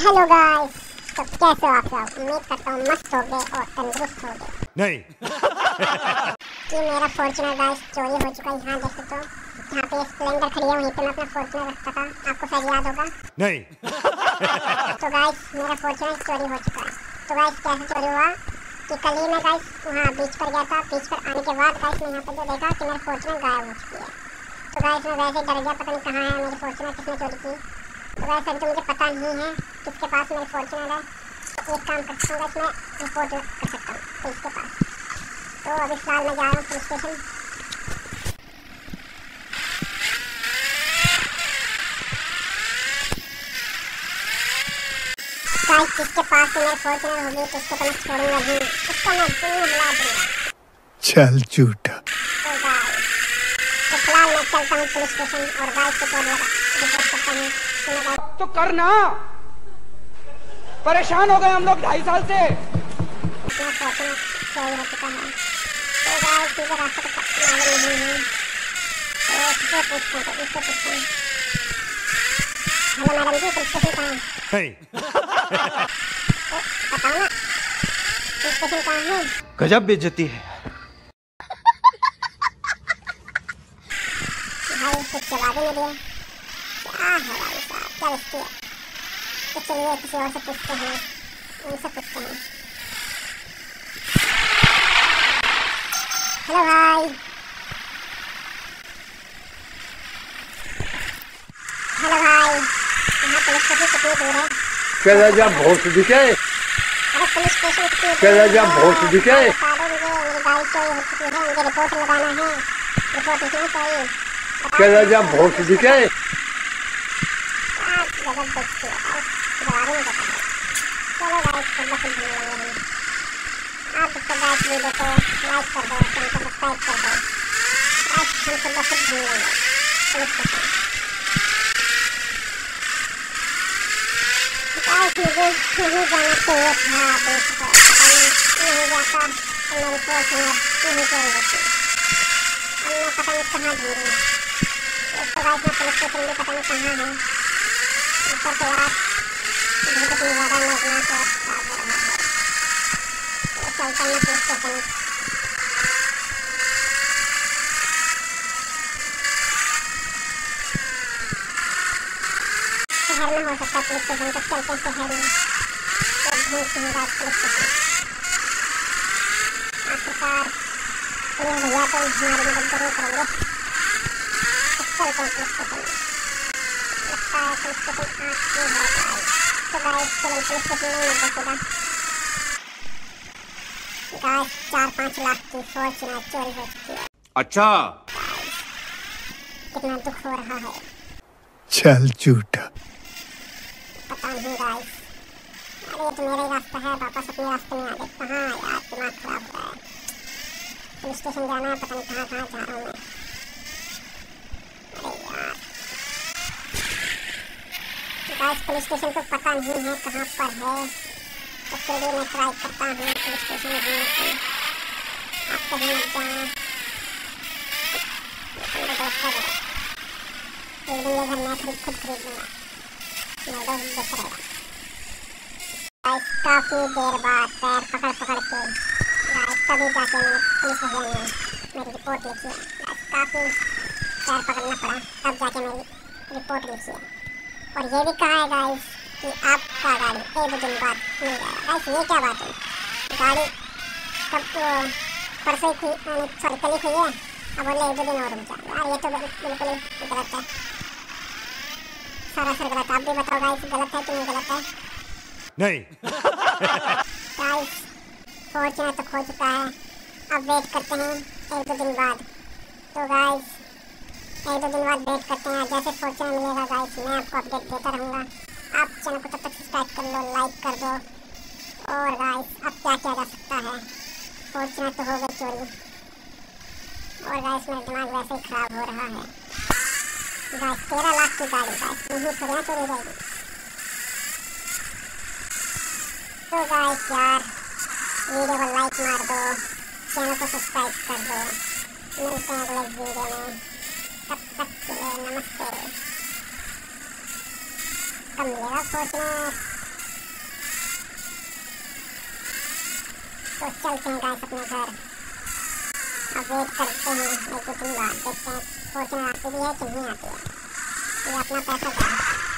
Hello guys, तो कैसे हो आप सब? उम्मीद करता हूँ मस्त हो गए और तंदुरुस्त हो गए। नहीं कि मेरा फॉर्च्यूनर गाइस चोरी हो चुका है। यहाँ देख सकते हो, यहाँ पे स्प्लेंडर खड़ी है, वहीं पे मैं अपना फॉर्च्यूनर रखता था, आपको शायद याद होगा। नहीं तो गाइस मेरा फॉर्च्यूनर चोरी हो चुका है। तो गाइस कैसे चोरी हुआ कि कल ही मैं गाइस वहाँ बीच पर गया था। बीच पर आने के बाद गाइस मैं यहाँ पे जो देखा कि मेरा फॉर्च्यूनर गायब हो चुकी है। तो गाइस मैं वैसे डर गया, पता नहीं कहाँ है मेरी फॉर्च्यूनर, किसने चोरी की। तो गाइस अभी तो मुझे पता नहीं है किसके पास मेरी फॉर्च्यूनर है। एक काम कर सकता हूँ गाइस, मैं रिपोर्ट कर सकता हूँ पुलिस के पास। तो अभी फिलहाल मैं जा रहा हूँ पुलिस स्टेशन। गाइस जिसके पास से मेरी फॉर्च्यूनर होगी तो उसको तो मैं छोड़ूंगा ही, उसको मैं जरूर बुला दूंगा। चल झूठा। तो गाइस तो फिलहाल मैं चलता हूँ पुलिस स्टेशन और गाइस को रिपोर्ट करता हूँ। तो करना, परेशान हो गए हम लोग 2.5 साल से। अपना फॉर्च्यूनर चोरी हो चुका है। तो गाइस सीधे रास्ते पे मालूम नहीं है, तो इससे पूछता हूँ, इससे पूछता हूँ। Hello madam ji, police station कहाँ है? नहीं बताओ ना, पुलिस स्टेशन कहाँ है? गजब बेइज्जती है। भाई कुछ जवाब ही नहीं दिया। क्या है भाई साहब, क्या रिश्ते है? तो चलिए किसी और से पूछते हैं, उनसे पूछते हैं। हेलो भाई, हेलो भाई, यहाँ पुलिस स्टेशन कितनी दूर है? चला जा भोट दिखे। अरे पुलिस स्टेशन कितनी दूर चला जा है? भोट दिखे। बता दो मुझे, मेरी गाड़ी चोरी हो चुकी है, मुझे रिपोर्ट लगाना है, रिपोर्ट लिखनी चाहिए। चला जा भोट दिखे। गलत देखती है गाइस, जवाब ही नहीं देता है। चलो गाइस खुद खुद ढूंढ लेंगे हम। आप इसको गाइस वीडियो को लाइक कर दो, चैनल को सब्सक्राइब कर दो। गाइस हम खुद खुद ढूंढ लेंगे पुलिस स्टेशन। गाइस मुझे नहीं जाना चाहिए था देश को, पता नहीं जाता तो मेरी फॉर्च्यूनर नहीं चोरी होती। अब मैं पता नहीं कहाँ ढूंढूँ इसको। गाइस मैं पुलिस स्टेशन भी पता नहीं कहाँ है। ऊपर से यार बहुत ही ज़्यादा मेघना से खराब हो रहा है। तो चलता मैं पुलिस स्टेशन। शहर में हो सकता है पुलिस स्टेशन, तो चलते हैं शहर में। तो ढूंढते हैं गाइस पुलिस स्टेशन। आखिरकार पुलिस भैया तो हमारी मदद जरूर करेंगे। तो चलते हैं पुलिस स्टेशन में। लगता है पुलिस स्टेशन नहीं है गाइस। तो गाइस चलो पुलिस स्टेशन नहीं मिलता सीधा। गाइस 4-5 लाख की फॉर्च्यूनर चोरी हो चुकी है। अच्छा कितना दुख हो रहा है। चल झूठा। पता नहीं गाइस, अरे ये तो मेरा ही रास्ता है, वापस अपने रास्ते में आ गए। कहाँ यार, दिमाग खराब हो रहा है। पुलिस स्टेशन जाना है, पता नहीं कहाँ कहाँ जा रहा हूँ मैं। अरे यार गाइस पुलिस स्टेशन तो पता नहीं है कहाँ पर है, तो फिर भी मैं ट्राई करता हूँ पुलिस स्टेशन में घूमने की। आप कहीं मत जाना, मेरे दोस्त है मेरा। एक दिन ये घर मैं खुद खरीद लूँगा, मेरा दोस्त बेच रहेगा। गाइस काफ़ी देर बाद पैर पकड़ पकड़ के गाइस तभी जाके मैंने पुलिस भैया ने मेरी रिपोर्ट लिखी है। गाइस काफ़ी पैर पकड़ना पड़ा, तब जाके मेरी रिपोर्ट लिखी है। और ये भी कहा है गाइस कि आपका गाड़ी 1-2 दिन बाद मिल जाएगा। गाइस ये क्या बात है, गाड़ी कब परसों ही सॉरी कल ही खुई है, अब बोले 1-2 दिन और रुक जाओ। यार ये तो बिल्कुल ही गलत है, सरासर गलत। आप भी बताओ गाइस गलत है कि नहीं गलत है? नहीं गाइस फॉर्च्यूनर तो खो चुका है, अब वेट करते हैं 1-2 दिन बाद। तो गाइस 1-2 दिन बाद वेट करते हैं, जैसे फॉर्च्यूनर मिलेगा गाइस मैं आपको अपडेट देता रहूँगा। आप चैनल को तब तक सब्सक्राइब कर लो, लाइक कर दो। और गाइस अब क्या किया जा सकता है, फॉर्च्यूनर तो हो गई चोरी। और गाइस मेरा दिमाग वैसे ही खराब हो रहा है। गाइस 13 लाख की गाड़ी गाइस नहीं थोड़ी ना चोरी जाएगी। तो गाइस यार वीडियो को लाइक मार दो, चैनल को सब्सक्राइब कर दो। मिलते हैं अगले वीडियो में, तब तक के लिए नमस्ते। कब मिलेगा फॉर्च्यूनर? तो चलते हैं गाइस अपने घर। अब वेट करते हैं एक दिन बाद, देखते हैं फॉर्चूनर आती भी है कि नहीं आती है। ये अपना पैसा जाए।